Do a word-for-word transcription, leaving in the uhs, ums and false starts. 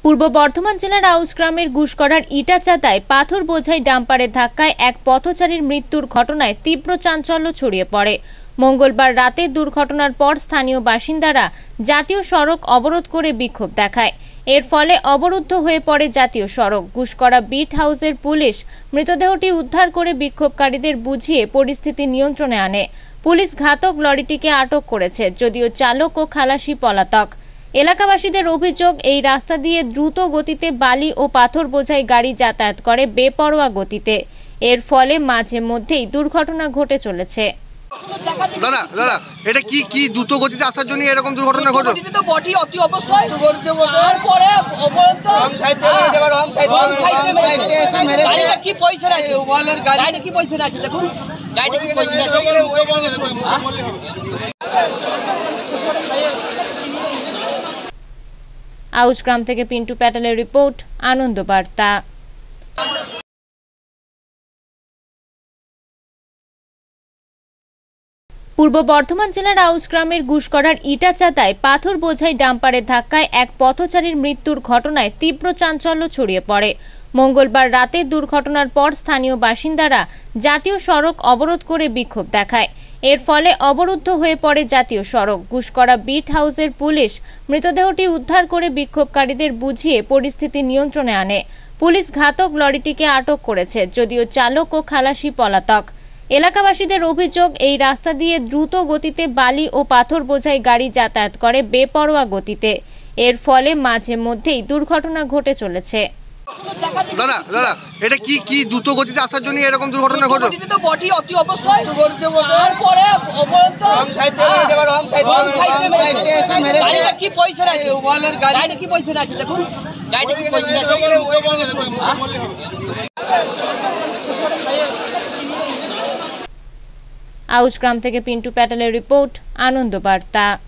পূর্ব বর্ধমান জেলার আউস গ্রামের ঘুষকরার ইটাচাতায় পাথর বোঝাই ডাম্পারের ধাক্কায় এক পথচারীর মৃত্যুর ঘটনায় তীব্র চাঞ্চল্য ছড়িয়ে পড়ে। মঙ্গলবার রাতে দুর্ঘটনার পর স্থানীয় বাসিন্দারা জাতীয় সড়ক অবরোধ করে বিক্ষোভ দেখায়। এর ফলে অবরুদ্ধ হয়ে পড়ে জাতীয় সড়ক। ঘুষকরা বিট হাউসের পুলিশ মৃতদেহটি উদ্ধার করে বিক্ষোভকারীদের বুঝিয়ে পরিস্থিতি নিয়ন্ত্রণে আনে। পুলিশ ঘাতক লরিটিকে আটক করেছে, যদিও চালক ও খালাসি পলাতক। এলাকাবাসীদের অভিযোগ, এই রাস্তা দিয়ে দ্রুত গতিতে বালি ও পাথর বোঝাই গাড়ি যাতায়াত করে বেপরোয়া গতিতে। এর ফলে মাঝে মধ্যেই দুর্ঘটনা ঘটে চলেছে। দাদা দাদা এটা কি কি দ্রুত গতিতে আসার জন্য এরকম দুর্ঘটনা ঘটে? গতিতে তো বডি অতি অবস্থায় গতিতে তারপরে অবরোধ রং সাইডে মেরে দেব, রং সাইডে রং সাইডে সাইডে এসে মেরে গাড়িটা কি পয়সা আছে, ওয়ালের গাড়িটা কি পয়সা আছে, দেখুন গাড়িটা কি পয়সা আছে। আউস গ্রাম থেকে পিন্টু প্যাটেলের রিপোর্ট, আনন্দবার্তা। পূর্ব বর্ধমান জেলার আউস গ্রামের ঘুষকরার ইটাচাতায় পাথর বোঝাই ডাম্পারের ধাক্কায় এক পথচারীর মৃত্যুর ঘটনায় তীব্র চাঞ্চল্য ছড়িয়ে পড়ে। মঙ্গলবার রাতে দুর্ঘটনার পর স্থানীয় বাসিন্দারা জাতীয় সড়ক অবরোধ করে বিক্ষোভ দেখায়। এর ফলে অবরুদ্ধ হয়ে পড়ে জাতীয় সড়ক। ঘুষকরা বিট হাউসের পুলিশ মৃতদেহটি উদ্ধার করে বিক্ষোভকারীদের বুঝিয়ে পরিস্থিতি নিয়ন্ত্রণে আনে। পুলিশ ঘাতক লরিটিকে আটক করেছে, যদিও চালক ও খালাসি পলাতক। এলাকাবাসীদের অভিযোগ, এই রাস্তা দিয়ে দ্রুত গতিতে বালি ও পাথর বোঝাই গাড়ি যাতায়াত করে বেপরোয়া গতিতে। এর ফলে মাঝে মধ্যেই দুর্ঘটনা ঘটে চলেছে। দাদা দাদা এটা কি কি দ্রুত গতিতে আসার জন্য এরকম দুর্ঘটনা ঘটে? গতিতে তো বডি অতি অবস্থায় গতিতে তারপরে অবরোধ রং সাইডে মেরে দেব, রং সাইডে রং সাইডে এসে মেরে গাড়িটা কি পয়সা আছে, ওয়ালের গাড়িটা কি পয়সা আছে, দেখুন গাড়িটা কি পয়সা আছে। আউস গ্রাম থেকে পিন্টু প্যাটেলের রিপোর্ট, আনন্দবার্তা।